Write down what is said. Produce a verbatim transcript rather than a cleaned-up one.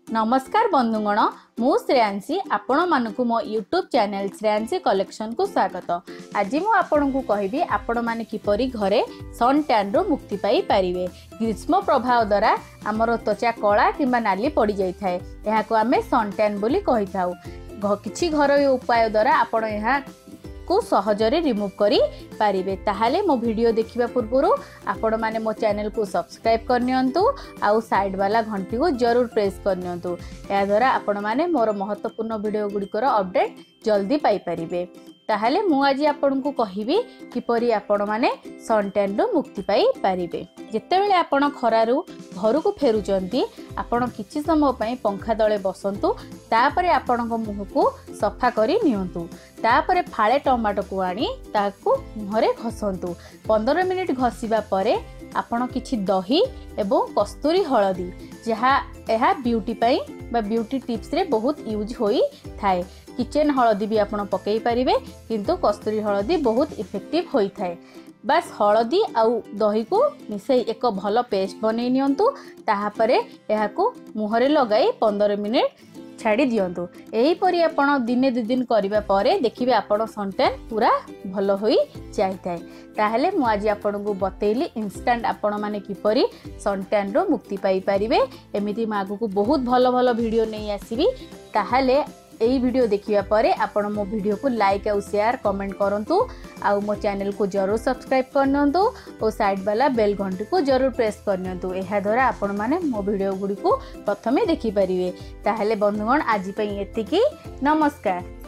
नमस्कार बंधुगण मु श्रेयांशी आपण मानक मो यूट्यूब चैनल श्रेयांशी कलेक्शन को स्वागत। आज मु आपण को कहबी आपण माने किपरि घरे सन टैन रो मुक्ति पाई परिवे। ग्रीष्म प्रभाव द्वारा आमर त्वचा कला किंबा नाली पड़ जाई थाए, एहाको आमे सन टैन बोली कहि थाउ। किछि घरोई उपाय द्वारा आपण एहा को सहजरे रिमूव करी पारिबे। ताहाले मो वीडियो देखिबा पूर्वरु आपण माने मो चैनल को सब्सक्राइब करनियंतु आउ साइड वाला घंटी को जरूर प्रेस करनियंतु। या द्वारा आपण माने मोर महत्वपूर्ण वीडियो गुड़िकर अपडेट जल्दी पाई परिबे। ताहाले मु आज आपण को कहिबी किपरि आपण माने सन टैन रो मुक्ति पाई पारिबे। जेतेबेले आपण खरारु घर को फेरुचंती आपण किछि समय पई पंखा तळे बसंतु, तापरे आपण को मुह को सफा करी नियंतु। तापरे फाळे टमाटो को आनी ताकू मुहरे घसंतु। पंद्रह मिनिट घसिबा परे आपण किछि दही एवं कस्तूरी हळदी जहा एहा ब्यूटी पई बा ब्यूटी टिप्स रे बहुत यूज होई थाए। किचन हळदी भी आपण पकई परिबे, किंतु कस्तूरी हळदी बहुत इफेक्टिव होई थाए। बस हळदी आउ दही को मिसई एक भल पेस्ट बनै नियंतु। ताहापरे एहाकू मुहरे लगाई पंद्रह मिनिट छाड़ी दियंतु। एही परी आपण दिने दु दिन करिबा परे देखिबे आपण सन टैन पूरा भल होई जाई थाए। ताहले मु आज आपण को बतेइली इंस्टेंट आपण माने किपरि सन टैन रो मुक्ति पाई परिबे। एमिति मागु को बहुत भल भल वीडियो नै आसीबी। ताहले एही वीडियो देखिबा परे आपण मो वीडियो को लाइक और शेयर कमेंट करंतु। आउ मो चैनल को जरूर सब्सक्राइब करनियंतु और साइड वाला बेल घंटी को जरूर प्रेस करनियंतु। एहा द्वारा आपण माने मो वीडियो गुडी को प्रथमे देखि परिबे। ताहले बंधुगण आज पई एतिकी, नमस्कार।